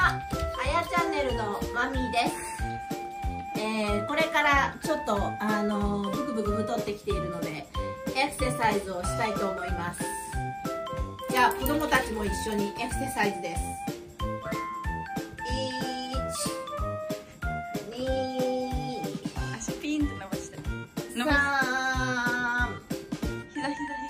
は、あやチャンネルのマミーです。これからちょっとブクブク太ってきているのでエクササイズをしたいと思います。じゃあ子供たちも一緒にエクササイズです。 足ピンって伸ばして。3、膝。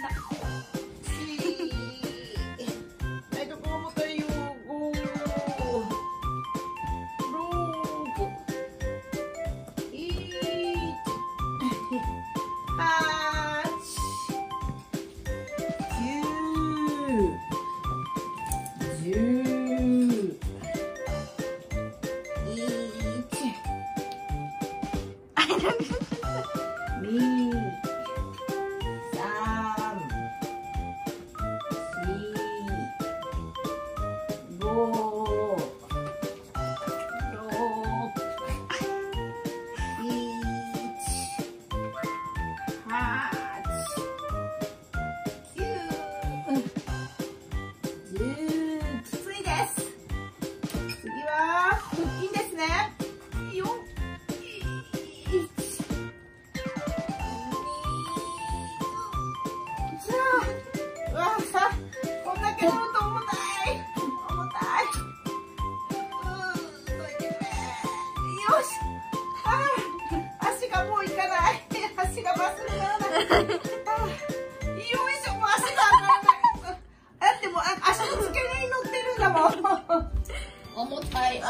足がもういかない。足がまっすぐならなくて。よいしょ、もう足が上がらない。だってもう足の付け根に乗ってるんだもん。重たい。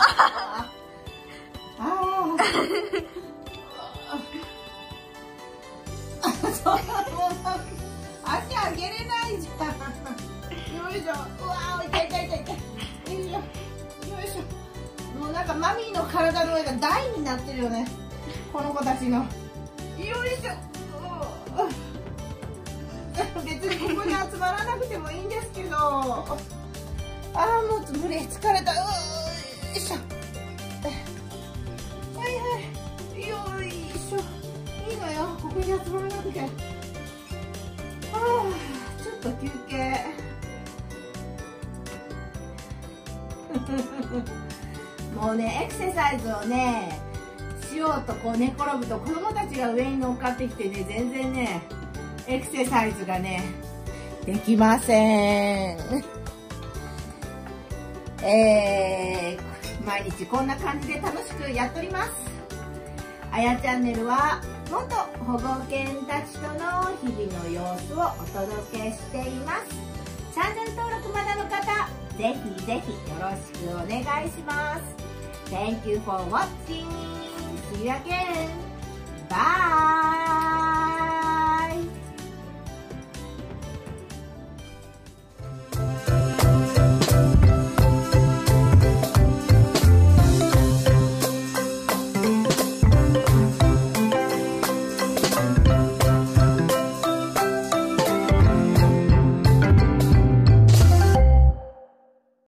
足上げれないじゃん。よいしょ。うわー、痛い。よいしょ。もうなんかマミーの体の上が台になってるよね。この子たちの。よいしょ。別にここに集まらなくてもいいんですけど。もう無理、疲れた。よいしょ。よいしょ。いいのよ、ここに集まらなくて。ちょっと休憩。もうね、エクササイズをねしようとこう寝転ぶと子供たちが上に乗っかってきてね、全然ねエクササイズがねできません。毎日こんな感じで楽しくやっております。あやチャンネルは元保護犬たちとの日々の様子をお届けしています。チャンネル登録まだの方、ぜひよろしくお願いします。Thank you for watching. See you again.